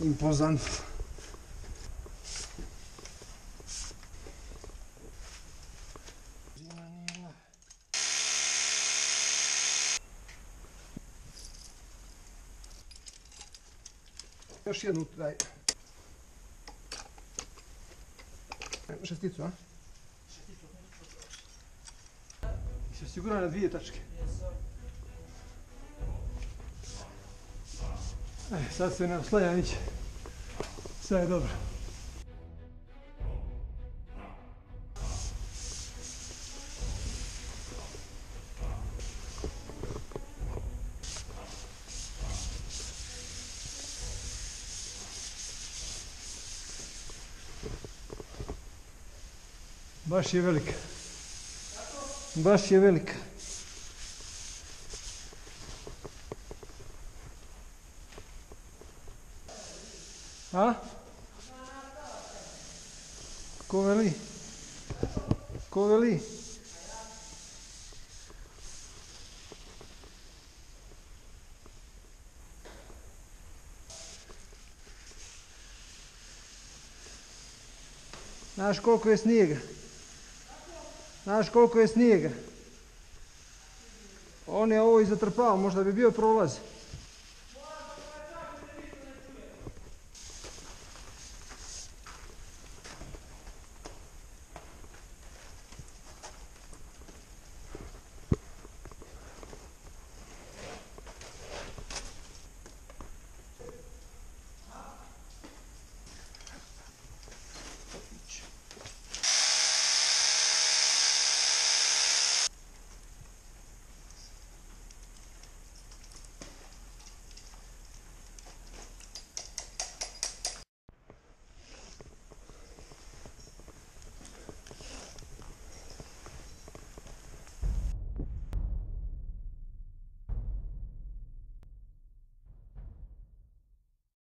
impozantno. Još jednu daj. Šesticu, a? Si siguran na 2 tačke? Sad se ne oslanja niće. Sve je dobro. Baš je velika. Baš je velika. A? Ko veli? Ko veli? Znaš koliko je snijega? Znaš koliko je snijega? On je ovo i zatrpao, možda bi bio prolaz.